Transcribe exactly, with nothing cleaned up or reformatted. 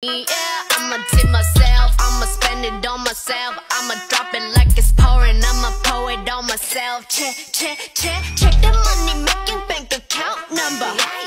Yeah, I'ma tip myself, I'ma spend it on myself, I'ma drop it like it's pouring, I'ma pour it on myself. Check, check, check, check the money making bank account number.